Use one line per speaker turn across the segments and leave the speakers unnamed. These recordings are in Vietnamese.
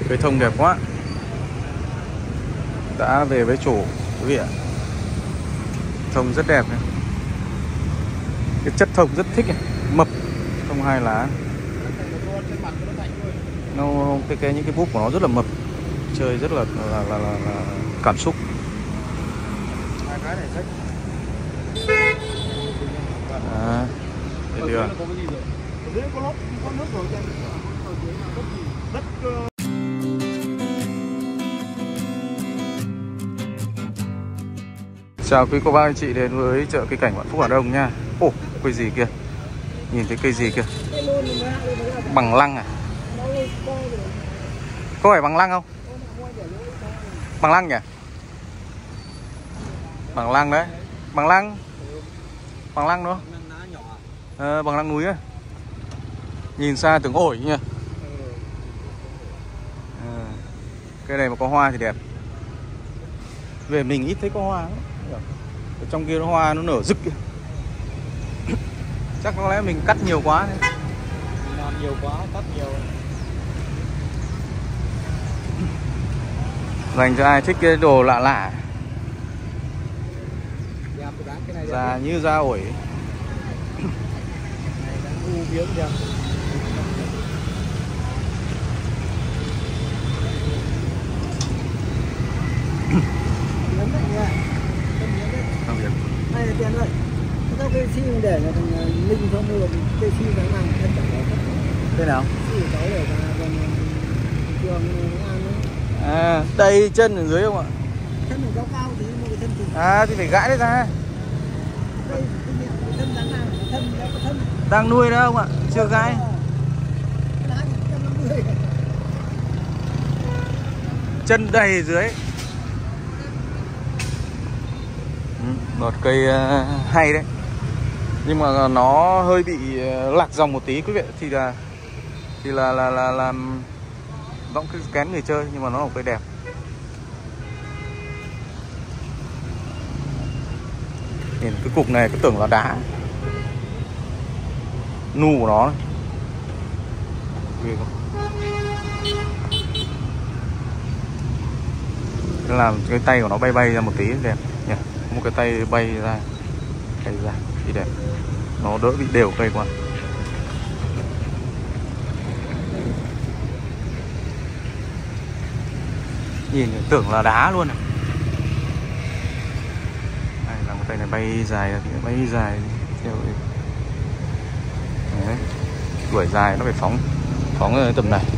Cây thông đẹp quá. Đã về với chủ quý vị ạ. Thông rất đẹp này. Cái chất thông rất thích này. Mập, thông 2 lá. Nó những cái búp của nó rất là mập, chơi rất là cảm xúc. Đây đưa. Chào quý cô bác anh chị đến với chợ cây cảnh Vạn Phúc Hà Đông nha. Ồ, cây gì kia? Nhìn thấy cây gì kia? Bằng lăng à? Có phải bằng lăng không? Bằng lăng nhỉ? Bằng lăng đấy. Bằng lăng. Bằng lăng đúng không? Bằng lăng núi á. Nhìn xa tưởng ổi nha. Cây này mà có hoa thì đẹp. Về mình ít thấy có hoa lắm. Ở trong kia nó hoa nó nở rực kìa. Chắc có lẽ mình cắt nhiều quá đấy.
Làm nhiều quá, cắt nhiều.
Dành cho ai thích cái đồ lạ lạ. Già như da ổi.
Này là tiền ơi. Sao cây si mình để là thằng Linh không mua cây si nó làm thân chẳng có.
Thế nào?
Cháu để còn trường ăn ấy.
À, đây chân ở dưới không ạ?
Thân này cao cao thì mua cái thân thì.
À thì phải gãi đấy ra.
Đây, cái thân dáng nào? Thân.
Đang nuôi đó không ạ? Chưa gãi. Chân đầy dưới. Một cây hay đấy. Nhưng mà nó hơi bị lạc dòng một tí quý vị. Thì là vẫn cứ kén người chơi, nhưng mà nó là một cây đẹp. Nhìn cái cục này cứ tưởng là đá. Nu của nó này. Ghê không? Làm cái tay của nó bay ra một tí đẹp nhỉ. Một cái tay bay ra thì đẹp. Nó đỡ bị đều cây quá. Nhìn tưởng là đá luôn này. Đây, làm cái tay này bay dài theo đấy. Đuổi dài nó phải phóng tầm này.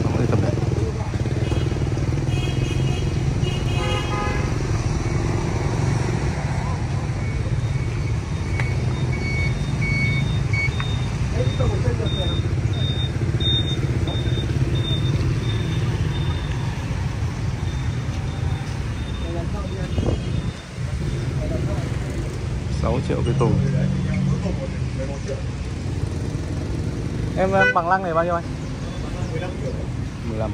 Triệu cái tùng. Em bằng lăng này bao nhiêu anh? 15.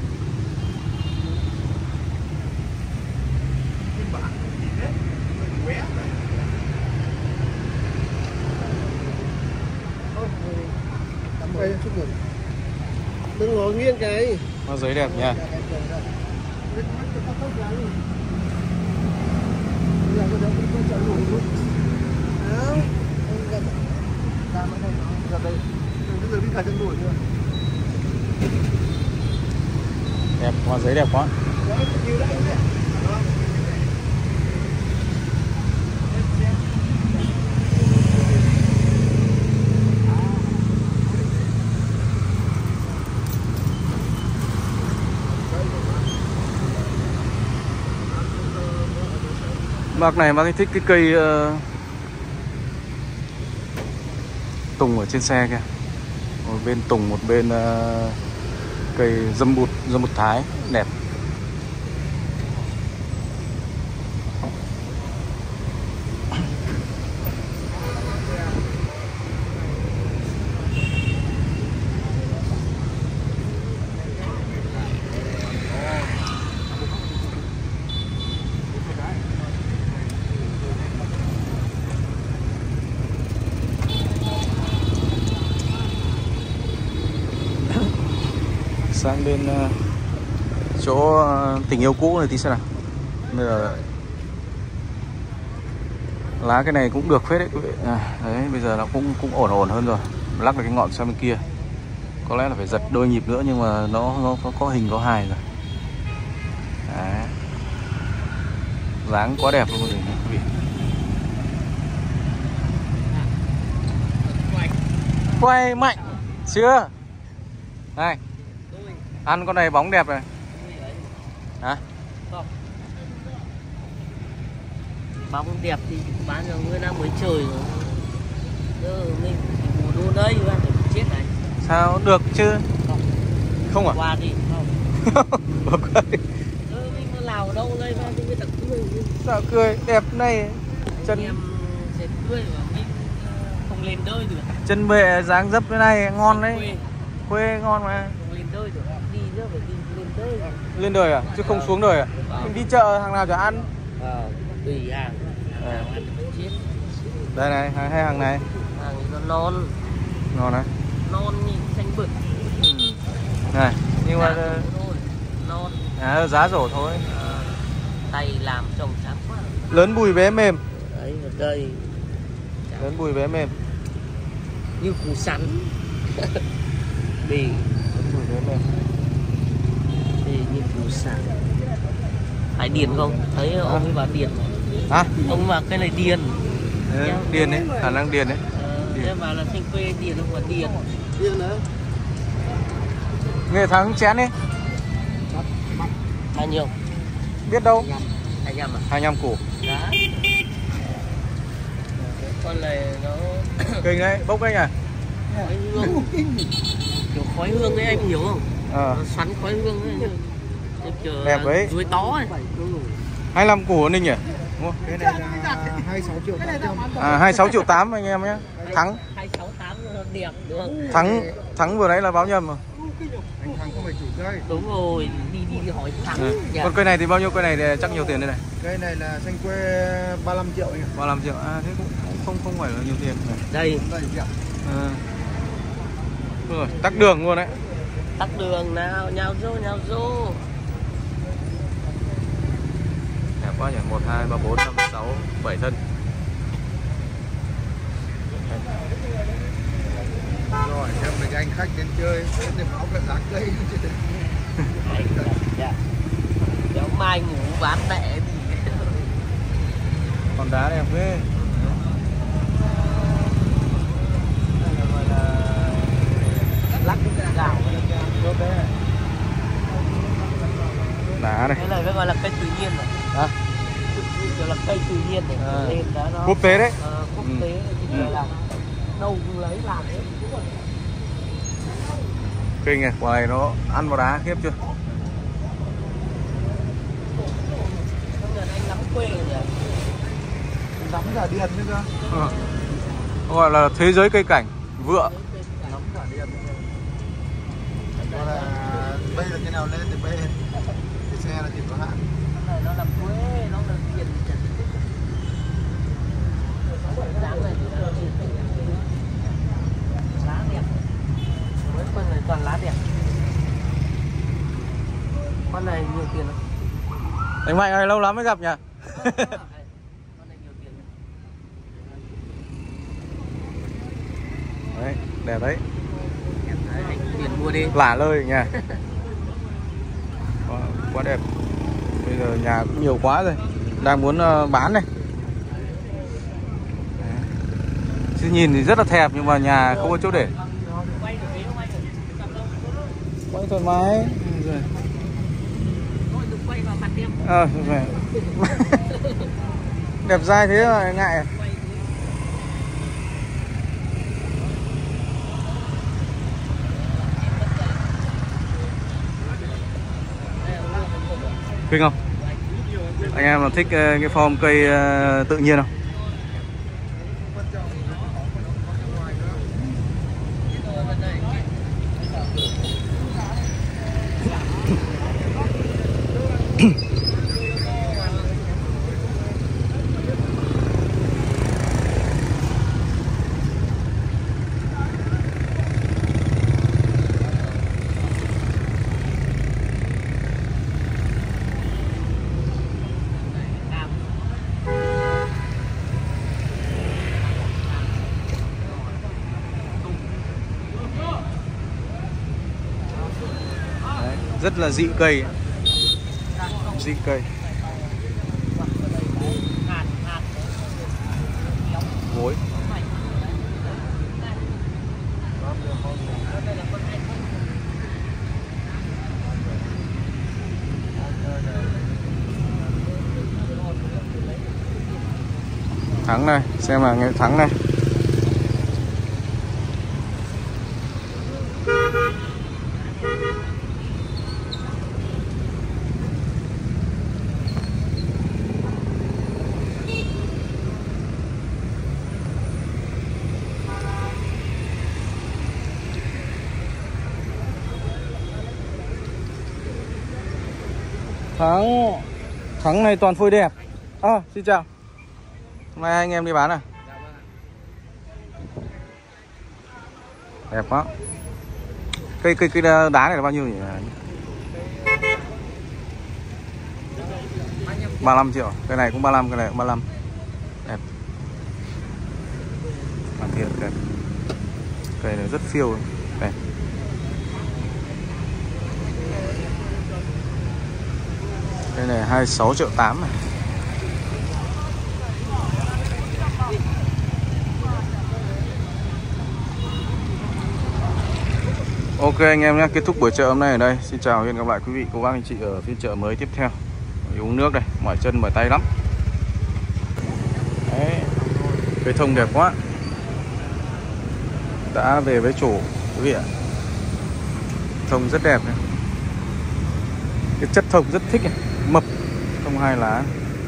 Đừng ngồi nghiêng cái.
Nó giấy đẹp nha. Đẹp, hoa giấy đẹp quá. Bác này bác ấy thích cái cây tùng ở trên xe kìa. Một bên tùng, một bên cây dâm bụt Thái đẹp. Sang bên chỗ tình yêu cũ này tí xem nào. Bây giờ lá cái này cũng được phết đấy quý vị. Đấy, bây giờ nó cũng ổn hơn rồi. Lắc được cái ngọn sang bên kia. Có lẽ là phải giật đôi nhịp nữa nhưng mà nó có hình có hài rồi. Đấy. Dáng quá đẹp luôn quý vị. Quay mạnh chưa? Này, ăn con này bóng đẹp này. Hả?
Bóng đẹp thì bán cho người nào mới chơi rồi. Mình mùa đô đây bạn phải chết này.
Sao được chứ? Không à?
Qua đi không? Mình có lào ở đâu đây mà người ta cười.
Sao cười đẹp này. Chân
em sẽ cười mà mình không lên đơi được.
Chân bệ dáng dấp thế này ngon đấy. Quê ngon mà.
Không lên đơi được. Đi nữa phải đi lên đơi.
Lên đời à? Chứ không xuống đời à? Mình đi chợ hàng nào chả ăn.
Tùy hàng. Hàng ăn phải chết.
Đây này, hay hàng này.
Hàng nó non.
Ngon này.
Non nhìn xanh bực.
Này, nhưng mà
non.
Giá rổ thôi.
Tay làm trồng sáng quá.
Lớn bùi bé mềm.
Đấy, ở đây.
Lớn bùi bé mềm.
Như củ sắn. Bì.
Lớn bùi bé mềm.
Bì như củ sắn. Phải điền không? Thấy ông ấy bảo điền.
Hả?
Ông bảo cái này điền.
Điền đấy, khả năng điền đấy.
Thế mà là thanh quê điền không phải điền.
Điền nữa.
Nghe thắng chén đi.
Bao nhiêu?
Biết đâu.
25 à?
25 củ.
Đó. Con này nó
Kinh đấy, bốc đấy nhỉ?
khói hương. Kiểu khói hương ấy anh hiểu không? Nó xoắn khói hương ấy.
Đẹp đấy.
Chuối tó ấy.
25 củ Ninh nhỉ?
Cái này là 26 triệu 800.
26 triệu 8 anh em nhé. Thắng.
268 đẹp đúng không?
Thắng vừa nãy là báo nhầm mà.
Anh Thắng không phải chủ cây.
Đúng rồi, đi hỏi Thắng.
Còn cây này thì bao nhiêu? Cây này thì chắc nhiều tiền đây này.
Cây này là xanh quê 35 triệu anh ạ.
35 triệu. Thế cũng không phải là nhiều tiền này.
Đây.
Rồi, tắc đường luôn đấy.
Tắc đường nào, nhào rô.
Đẹp quá nhỉ, 1, 2, 3, 4, 5, 6, 7 thân.
Rồi, xem mấy anh khách đến chơi, thì máu cả giá cây.
Kéo mai ngủ bán mẹ đi.
Còn đá đẹp ghê.
Gọi là lắc gạo.
Đá này.
Cái này mới gọi là cây tự nhiên rồi.
Hả?
Kiểu là cây tự nhiên này. Lên đó nó
Quốc tế đấy.
Quốc tế thì là đâu cũng lấy làm hết.
Kinh này, quả này nó ăn vào đá khiếp chưa?
Không ngờ anh lắm quê rồi nhỉ?
Nắm cả điền nữa cơ.
Gọi là thế giới cây cảnh, vựa.
Nắm cả điền. Đó là bây là cái nào lên thì bây. Cái xe là chỉ có hạn.
Cái này nó là quê, nó là tiền trần. Dáng này thì là lá đẹp. Mấy con này toàn lá đẹp. Con này nhiều tiền không?
Anh Mạnh ơi, lâu lắm mới gặp nhỉ?
Con này nhiều tiền.
Đấy, đẹp đấy.
Đấy, anh tiền mua đi.
Lả lơi nha. Quá đẹp. Bây giờ nhà cũng nhiều quá rồi. Đang muốn bán này. Chứ nhìn thì rất là thẹp nhưng mà nhà không có chỗ để. Quay thoải mái.
Quay vào mặt em.
Đẹp dai thế mà ngại à? Kinh không? Anh em là thích cái form cây tự nhiên không? Rất là dị cây. Dị cây. Gối. Thắng này, xem là nghệ thắng này. Thắng này toàn phôi đẹp. Xin chào. Hôm nay anh em đi bán à? Đẹp quá. Cây đá này là bao nhiêu nhỉ? 35 triệu. Cái này cũng 35, cái này cũng 35. Đẹp. Hoàn thiện cây. Cây này rất phiêu. Đây. Đây này 26,8 triệu này. Ok anh em nhé, kết thúc buổi chợ hôm nay ở đây. Xin chào, hẹn gặp lại quý vị cô bác anh chị ở phiên chợ mới tiếp theo. Uống nước đây, mỏi chân mỏi tay lắm. Đấy, cây thông đẹp quá. Đã về với chủ quý vị ạ. Thông rất đẹp này. Cái chất thông rất thích này, mập, thông 2 lá.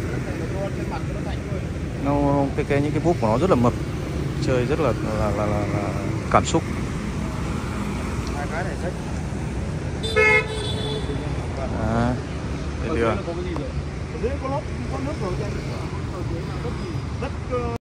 Nó những cái búp của nó rất là mập, chơi rất là cảm xúc. Đây đưa.